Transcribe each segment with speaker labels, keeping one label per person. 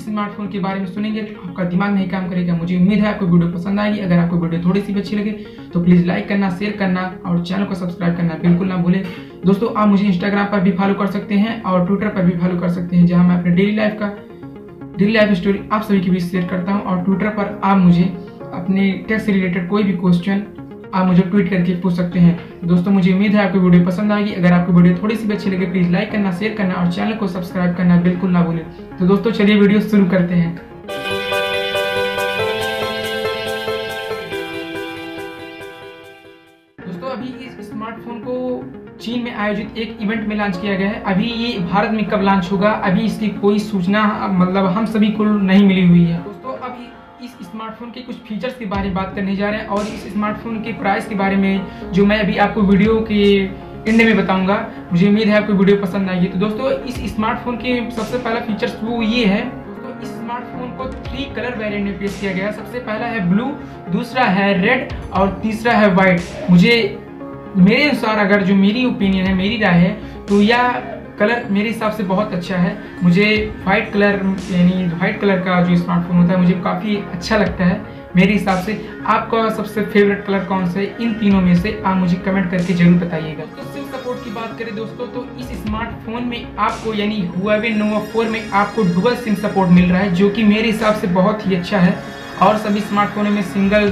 Speaker 1: Smartphone के बारे में सुनेंगे तो आपका दिमाग नहीं काम करेगा। मुझे उम्मीद है आपको वीडियो पसंद आएगी। अगर आपको वीडियो थोड़ी सी भी अच्छी लगे तो प्लीज़ लाइक करना, शेयर करना और चैनल को सब्सक्राइब करना बिल्कुल ना भूलें। दोस्तों आप मुझे इंस्टाग्राम पर भी फॉलो कर सकते हैं और ट्विटर पर भी फॉलो कर सकते हैं, जहाँ मैं अपने डेली लाइफ स्टोरी आप सभी के बीच शेयर करता हूँ। और ट्विटर पर आप मुझे अपने टेक से रिलेटेड कोई भी क्वेश्चन आप मुझे ट्वीट करके पूछ सकते हैं। दोस्तों मुझे उम्मीद है आपको वीडियो पसंद आएगी। अगर आपको वीडियो थोड़ी सी भी अच्छी लगे प्लीज़ लाइक करना, शेयर करना और चैनल को सब्सक्राइब करना बिल्कुल ना भूलें। तो दोस्तों चलिए वीडियो शुरू करते हैं। दोस्तों अभी इस स्मार्टफोन को चीन में आयोजित एक इवेंट में लॉन्च किया गया है। अभी ये भारत में कब लॉन्च होगा अभी इसकी कोई सूचना मतलब हम सभी को नहीं मिली हुई है। दोस्तों अभी इस स्मार्टफोन के कुछ फीचर्स के बारे में बात करने जा रहे हैं और इस स्मार्टफोन के प्राइस के बारे में जो मैं अभी आपको वीडियो के एंड में बताऊंगा। मुझे उम्मीद है आपको वीडियो पसंद आएगी। तो दोस्तों इस स्मार्टफोन के सबसे पहला फीचर्स वो ये है। दोस्तों इस स्मार्टफोन को 3 कलर वेरिएंट में पेश किया गया। सबसे पहला है ब्लू, दूसरा है रेड और तीसरा है व्हाइट। मेरे अनुसार अगर जो मेरी ओपिनियन है, मेरी राय है, तो यह कलर मेरे हिसाब से बहुत अच्छा है। मुझे व्हाइट कलर यानी व्हाइट कलर का जो स्मार्टफोन होता है मुझे काफ़ी अच्छा लगता है मेरे हिसाब से। आपका सबसे फेवरेट कलर कौन सा है इन तीनों में से आप मुझे कमेंट करके जरूर बताइएगा। तो सिम सपोर्ट की बात करें दोस्तों तो इस स्मार्टफोन में आपको यानी Huawei Nova 4 में आपको डुअल सिम सपोर्ट मिल रहा है, जो कि मेरे हिसाब से बहुत ही अच्छा है। और सभी स्मार्टफोनों में सिंगल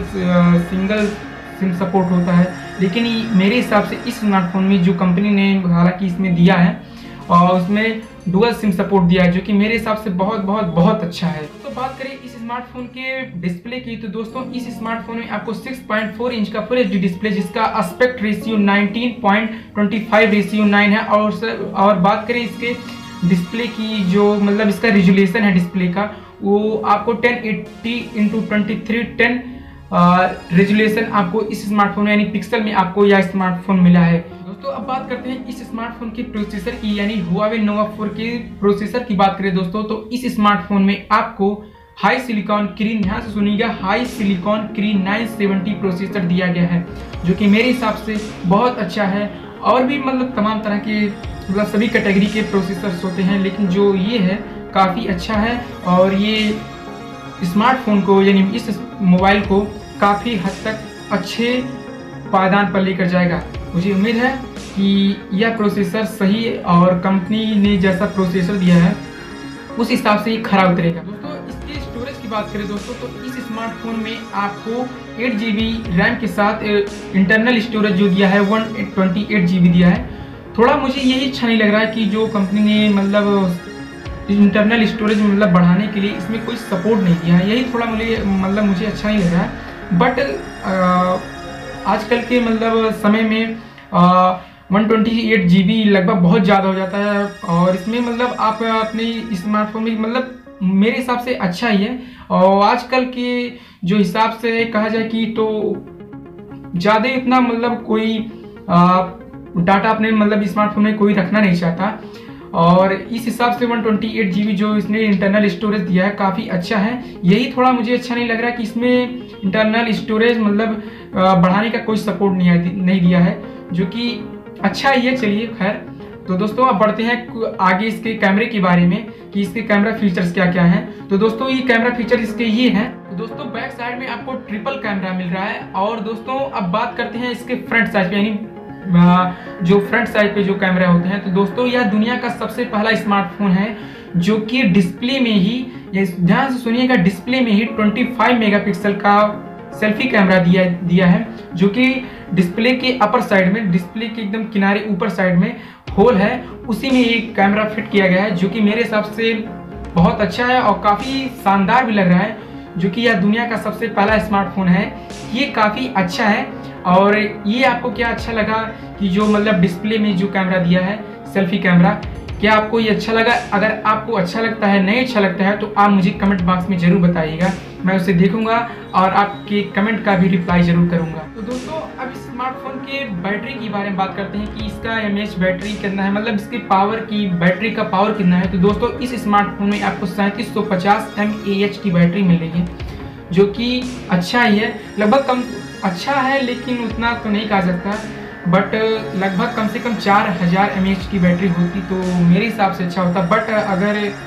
Speaker 1: सिम सपोर्ट होता है, लेकिन मेरे हिसाब से इस स्मार्टफोन में जो कंपनी ने हालांकि इसमें दिया है और उसमें डुअल सिम सपोर्ट दिया है, जो कि मेरे हिसाब से बहुत अच्छा है। तो बात करें इस स्मार्टफोन के डिस्प्ले की तो दोस्तों इस स्मार्टफोन में आपको 6.4 इंच का फुल एचडी डिस्प्ले जिसका एस्पेक्ट रेशियो 19.25:9 है। और बात करें इसके डिस्प्ले की जो मतलब इसका रिजोल्यूशन है डिस्प्ले का वो आपको 1080x2310 रेजोल्यूशन आपको इस स्मार्टफोन में यानी पिक्सल में आपको यह स्मार्टफोन मिला है। दोस्तों अब बात करते हैं इस स्मार्टफोन की प्रोसेसर की यानी Huawei Nova 4 के प्रोसेसर की बात करें दोस्तों तो इस स्मार्टफोन में आपको हाई सिलिकॉन क्रीन, ध्यान से सुनिएगा, हाई सिलिकॉन क्रीन 970 प्रोसेसर दिया गया है, जो कि मेरे हिसाब से बहुत अच्छा है। और भी मतलब तमाम तरह के मतलब सभी कैटेगरी के प्रोसेसर्स होते हैं, लेकिन जो ये है काफ़ी अच्छा है और ये स्मार्टफोन को यानी इस मोबाइल को काफ़ी हद तक अच्छे पायदान पर लेकर जाएगा। मुझे उम्मीद है कि यह प्रोसेसर सही और कंपनी ने जैसा प्रोसेसर दिया है उस हिसाब से ये खरा उतरेगा। दोस्तों इसके स्टोरेज की बात करें दोस्तों तो इस स्मार्टफोन में आपको 8GB रैम के साथ इंटरनल स्टोरेज जो दिया है 128GB दिया है। थोड़ा मुझे यही अच्छा नहीं लग रहा है कि जो कंपनी ने मतलब इंटरनल स्टोरेज मतलब बढ़ाने के लिए इसमें कोई सपोर्ट नहीं दिया है, यही थोड़ा मुझे अच्छा नहीं लग रहा है। बट आजकल के मतलब समय में 128GB लगभग बहुत ज़्यादा हो जाता है और इसमें मतलब आप अपने स्मार्टफोन में मतलब मेरे हिसाब से अच्छा ही है। और आजकल के जो हिसाब से कहा जाए कि तो ज़्यादा इतना मतलब कोई डाटा अपने मतलब स्मार्टफोन में कोई रखना नहीं चाहता और इस हिसाब से 128GB जो इसने इंटरनल स्टोरेज दिया है काफ़ी अच्छा है। यही थोड़ा मुझे अच्छा नहीं लग रहा है कि इसमें इंटरनल स्टोरेज मतलब बढ़ाने का कोई सपोर्ट नहीं दिया है, जो कि अच्छा ही है। चलिए खैर, तो दोस्तों अब बढ़ते हैं आगे इसके कैमरे के बारे में कि इसके कैमरा फीचर्स क्या क्या हैं। तो दोस्तों ये कैमरा फीचर इसके ये हैं। तो दोस्तों बैक साइड में आपको ट्रिपल कैमरा मिल रहा है। और दोस्तों अब बात करते हैं इसके फ्रंट साइड पे यानी जो फ्रंट साइड पे जो कैमरा होते हैं। तो दोस्तों यह दुनिया का सबसे पहला स्मार्टफोन है जो कि डिस्प्ले में ही, ध्यान से सुनिएगा, डिस्प्ले में ही 25 मेगापिक्सल का सेल्फी कैमरा दिया है, जो कि डिस्प्ले के अपर साइड में, डिस्प्ले के एकदम किनारे ऊपर साइड में होल है, उसी में एक कैमरा फिट किया गया है, जो कि मेरे हिसाब से बहुत अच्छा है और काफ़ी शानदार भी लग रहा है। जो कि यह दुनिया का सबसे पहला स्मार्टफोन है, ये काफ़ी अच्छा है। और ये आपको क्या अच्छा लगा कि जो मतलब डिस्प्ले में जो कैमरा दिया है सेल्फी कैमरा, क्या आपको ये अच्छा लगा? अगर आपको अच्छा लगता है, नहीं अच्छा लगता है तो आप मुझे कमेंट बॉक्स में जरूर बताइएगा, मैं उसे देखूंगा और आपके कमेंट का भी रिप्लाई जरूर करूंगा। तो दोस्तों अब इस स्मार्टफोन के बैटरी के बारे में बात करते हैं कि इसका mAh बैटरी कितना है, मतलब इसके बैटरी का पावर कितना है। तो दोस्तों इस स्मार्टफोन में आपको 3750 mAh की बैटरी मिल रही है, जो कि अच्छा ही है। लगभग कम अच्छा है लेकिन उतना तो नहीं कहा सकता, बट लगभग कम से कम 4000 mAh की बैटरी होती तो मेरे हिसाब से अच्छा होता। बट अगर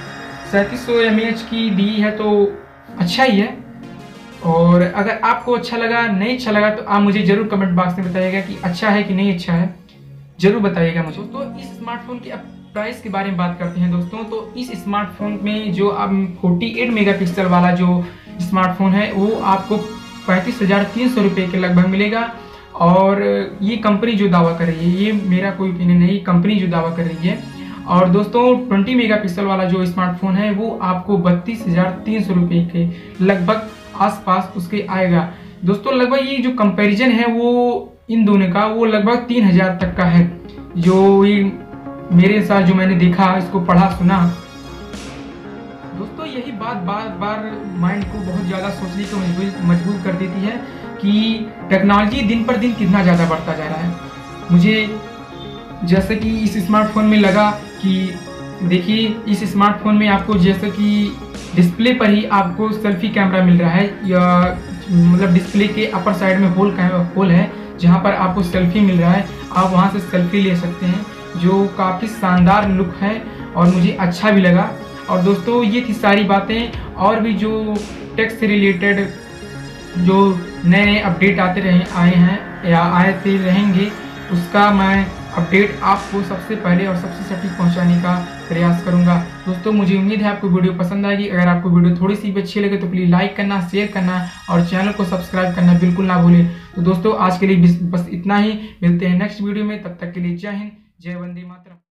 Speaker 1: 3700 mAh की दी है तो अच्छा ही है। और अगर आपको अच्छा लगा नहीं अच्छा लगा तो आप मुझे जरूर कमेंट बॉक्स में बताइएगा कि अच्छा है कि नहीं अच्छा है, जरूर बताइएगा मुझे। तो इस स्मार्टफोन की अब प्राइस के बारे में बात करते हैं दोस्तों। तो इस स्मार्टफोन में जो अब 48 मेगापिक्सल वाला जो स्मार्टफोन है वो आपको 35,300 रुपये के लगभग मिलेगा। और ये कंपनी जो दावा कर रही है, ये मेरा कोई ओपिनियन नहीं, कंपनी जो दावा कर रही है। और दोस्तों 20 मेगापिक्सल वाला जो स्मार्टफोन है वो आपको 32,300 रुपये के लगभग आसपास उसके आएगा। दोस्तों लगभग ये जो कंपैरिजन है वो इन दोनों का वो लगभग 3,000 तक का है, जो ये मेरे साथ जो मैंने देखा, इसको पढ़ा सुना। दोस्तों यही बात बार बार माइंड को बहुत ज़्यादा सोचने को मजबूर कर देती है कि टेक्नोलॉजी दिन पर दिन कितना ज़्यादा बढ़ता जा रहा है। मुझे जैसे कि इस स्मार्टफोन में लगा कि देखिए इस स्मार्टफोन में आपको जैसे कि डिस्प्ले पर ही आपको सेल्फी कैमरा मिल रहा है, या मतलब डिस्प्ले के अपर साइड में होल है जहां पर आपको सेल्फी मिल रहा है, आप वहां से सेल्फी ले सकते हैं, जो काफ़ी शानदार लुक है और मुझे अच्छा भी लगा। और दोस्तों ये थी सारी बातें, और भी जो टेक से रिलेटेड जो नए अपडेट आते रहेंगे उसका मैं अपडेट आपको सबसे पहले और सबसे सटीक पहुंचाने का प्रयास करूंगा। दोस्तों मुझे उम्मीद है आपको वीडियो पसंद आएगी। अगर आपको वीडियो थोड़ी सी भी अच्छी लगे तो प्लीज़ लाइक करना, शेयर करना और चैनल को सब्सक्राइब करना बिल्कुल ना भूलें। तो दोस्तों आज के लिए बस इतना ही, मिलते हैं नेक्स्ट वीडियो में, तब तक के लिए जय हिंद, जय वंदे मातरम।